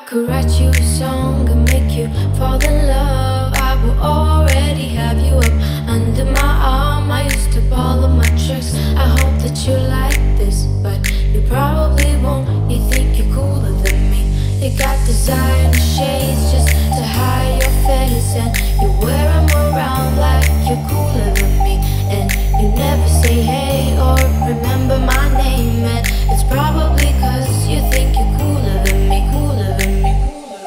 could write you a song and make you fall in love, I will already have you up under my arm. I used to follow my tricks. I hope that you like this, but you probably won't. You think you're cooler than me. You got designer shades just to hide your face, and you wear them around like you're cooler than me. And you never say hey or remember my name, and it's probably 'cause you think you're cooler than me, cooler than me.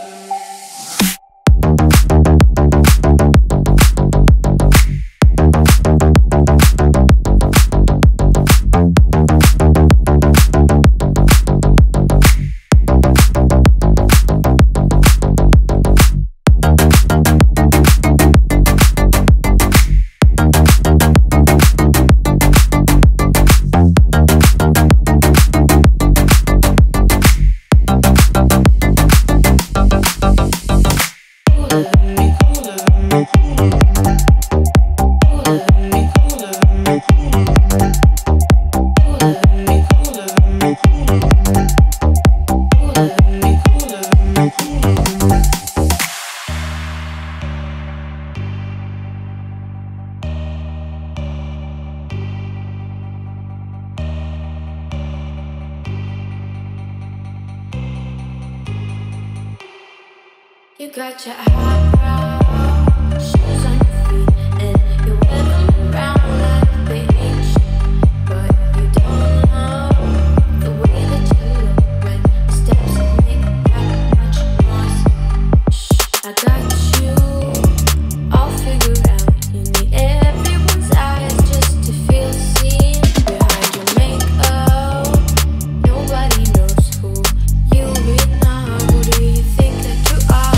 You got your highbrow shoes on your feet, and you wear them around like they ancient, but you don't know the way that you look when the steps make that much noise. Shh, I got you all figured out. You need everyone's eyes just to feel seen behind your makeup. Nobody knows who you really are. Who do you think that you are?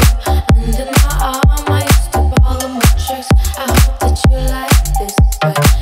I hope that you like this, but